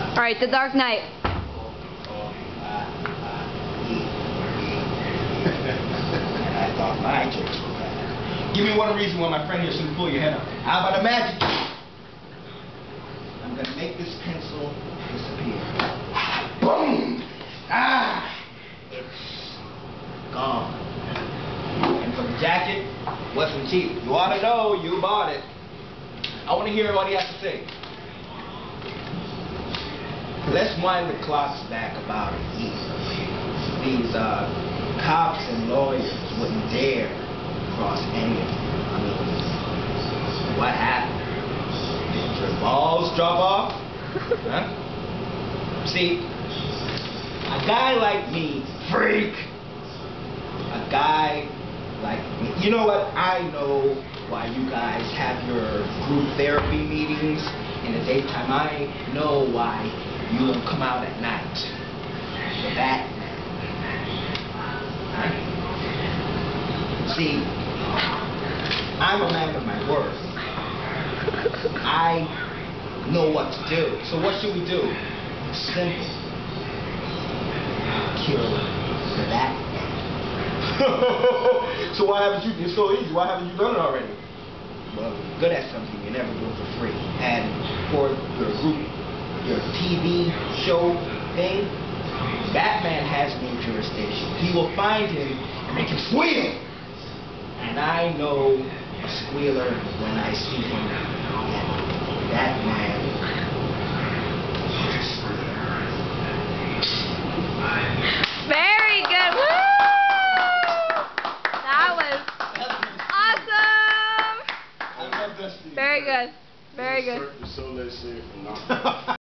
Alright, The Dark Knight. And I thought my jokes were bad. Give me one reason why my friend here shouldn't pull your head up. How about a magic? I'm gonna make this pencil disappear. Boom! Ah! It's gone. And for the jacket, wasn't cheap. You ought to know you bought it. I want to hear what he has to say. Let's wind the clocks back about a year. These cops and lawyers wouldn't dare cross any of them. I mean, what happened? Did your balls drop off? Huh? See, a guy like me, freak, a guy like me, you know what? I know why you guys have your group therapy meetings in the daytime. I know why you don't come out at night. The Batman. See, I'm a man of my word. I know what to do. So what should we do? Simple. Kill the Batman. So why haven't you? It's so easy. Why haven't you done it already? Well, if you're good at something, you never do it for free. And for your group, your TV show thing, Batman has no jurisdiction. He will find him and make him squeal. And I know a squealer when I see him. And that man is a squealer. Very good. Woo! That was awesome. I love that. Very good. Very good. So they say from now.